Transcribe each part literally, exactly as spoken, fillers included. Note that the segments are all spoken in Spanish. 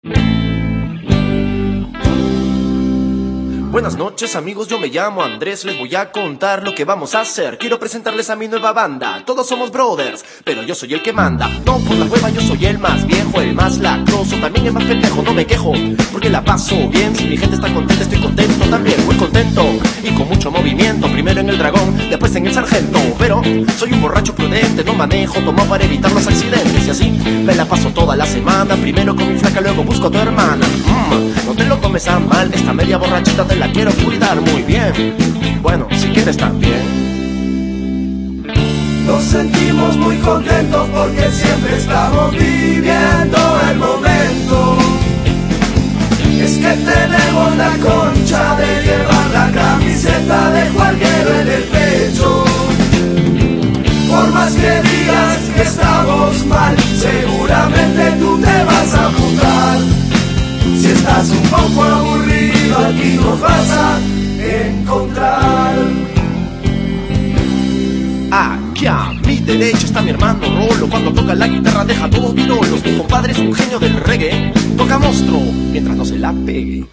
Buenas noches amigos, yo me llamo Andrés, les voy a contar lo que vamos a hacer. Quiero presentarles a mi nueva banda, todos somos brothers, pero yo soy el que manda. No por la hueva, yo soy el más viejo, el más lacroso, también el más pendejo, no me quejo, porque la paso bien. Si mi gente está contenta, estoy contento también, muy contento. Y con mucho movimiento, primero en el dragón, después en el sargento. Pero soy un borracho prudente, no manejo, tomo para evitar los accidentes. Y así me la paso toda la semana, primero con mi flaca, luego busco a tu hermana. mm, No te lo tomes a mal, esta media borrachita te la quiero cuidar muy bien. Bueno, si quieres también. Nos sentimos muy contentos porque siempre estamos viviendo el momento. Es que tenemos la concha de llevar la camiseta de Juarguero en el pecho. Por más que digas que estamos mal, seguramente tú te vas a apuntar. Si estás un poco aburrido, aquí nos vas a encontrar. Aquí a mi derecha está mi hermano Rolo. Cuando toca la guitarra deja todos virolos. Mi compadre es un genio del reggae, toca monstruo mientras no se la pegue.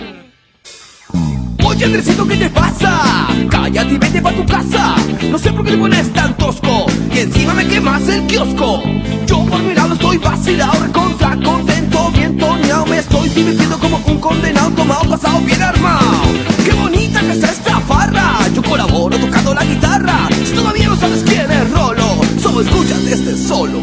Oye Andresito, ¿qué te pasa? Cállate y vete pa' tu casa. No sé por qué te pones tan tosco y encima me quemas el kiosco. Yo por mi lado estoy vacilado, recontra contento, bien toneado. Me estoy divirtiendo como un condenado, tomado, pasado, bien armado. ¡Qué bonita que está esta farra! Yo colaboro tocando la guitarra. Si todavía no sabes quién es Rolo, solo escúchate este solo.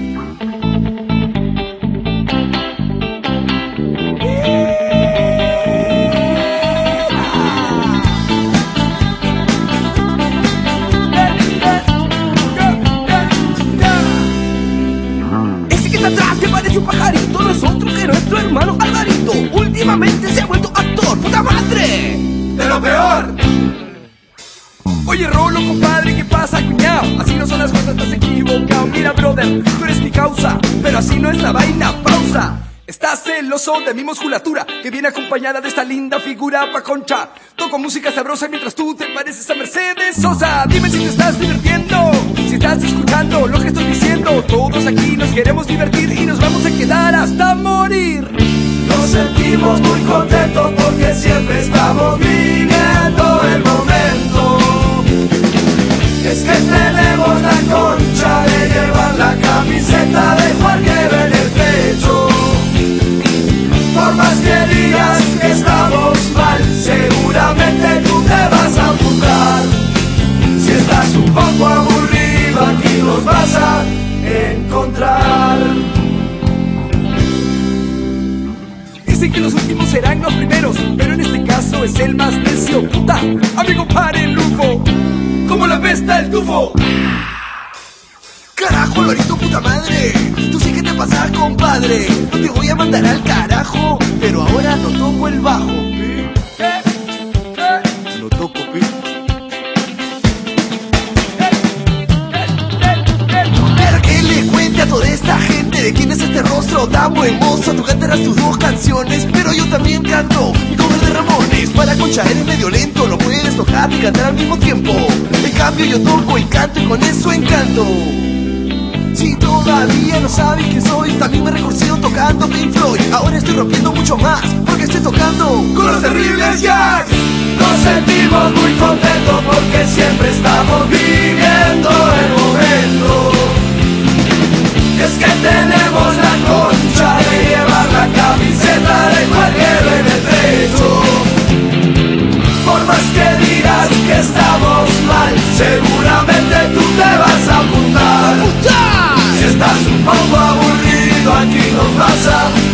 Atrás que parece un pajarito, no es otro que nuestro hermano Alvarito. Últimamente se ha vuelto actor, puta madre, de lo peor. Oye Rolo, compadre, ¿qué pasa, cuñao? Así no son las cosas, estás equivocado. Mira brother, tú eres mi causa, pero así no es la vaina, pausa. Estás celoso de mi musculatura, que viene acompañada de esta linda figura pa' concha. Toco música sabrosa mientras tú te pareces a Mercedes Sosa. Dime si te estás divirtiendo, si estás escuchando lo que estoy diciendo. Todos aquí nos queremos divertir y nos vamos a quedar hasta morir. Nos sentimos muy contentos porque siempre estamos viviendo el momento. Es que tenemos la concha de llevar la camiseta de Juarguero en el pecho. Por más que digas que estamos mal, seguramente tú te vas a apuntar. Si estás un poco aburrido, aquí nos vas a encontrar. Dicen que los últimos serán los primeros, pero en este caso es el más necio. Puta, amigo, para el lujo, como la pesta el tufo. Carajo, Alvarito, puta madre, tú sí que te pasa, compadre. No te voy a mandar al carajo, pero ahora no toco el bajo. ¿Eh? ¿Eh? ¿Eh? Lo toco, ¿eh? Para que le cuente a toda esta gente de quién es este rostro tan buen mozo. Tú cantarás tus dos canciones, pero yo también canto mi cover de Ramones. Para Concha eres medio lento, no puedes tocar y cantar al mismo tiempo. En cambio yo toco y canto y con eso encanto. Si todavía no sabes quién soy, también me he recorrido tocando Pink Floyd. Ahora estoy rompiendo mucho más, porque estoy tocando con los Terribles Jacks. Nos sentimos muy contentos porque siempre estamos viviendo el momento. Es que tenemos la concha de llevar la camiseta de Juarguero en el pecho. Por más que digas que estamos mal, seguramente tú te vas a apuntar. Si estás un poco aburrido, aquí nos vas a